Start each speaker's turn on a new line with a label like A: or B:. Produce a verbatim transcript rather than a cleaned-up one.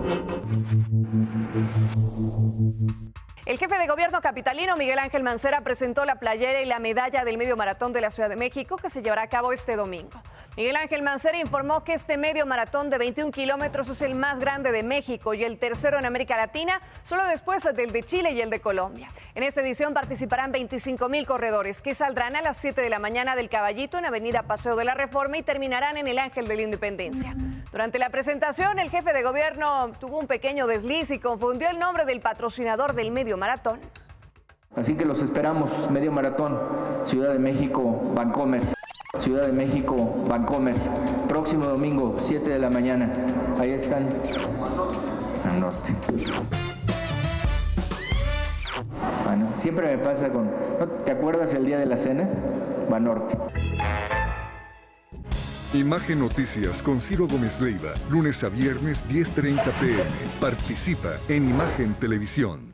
A: El jefe de gobierno capitalino, Miguel Ángel Mancera, presentó la playera y la medalla del medio maratón de la Ciudad de México, que se llevará a cabo este domingo. Miguel Ángel Mancera informó que este medio maratón de veintiún kilómetros es el más grande de México y el tercero en América Latina, solo después del de Chile y el de Colombia. En esta edición participarán veinticinco mil corredores, que saldrán a las siete de la mañana del Caballito en Avenida Paseo de la Reforma y terminarán en el Ángel de la Independencia. Durante la presentación, el jefe de gobierno tuvo un pequeño desliz y confundió el nombre del patrocinador del medio maratón.
B: Así que los esperamos, medio maratón, Ciudad de México, Vancomer. Ciudad de México, Vancomer. Próximo domingo, siete de la mañana. Ahí están, al norte. Bueno, siempre me pasa con... ¿no te acuerdas el día de la cena? Banorte.
C: Imagen Noticias con Ciro Gómez Leiva, lunes a viernes diez treinta p m Participa en Imagen Televisión.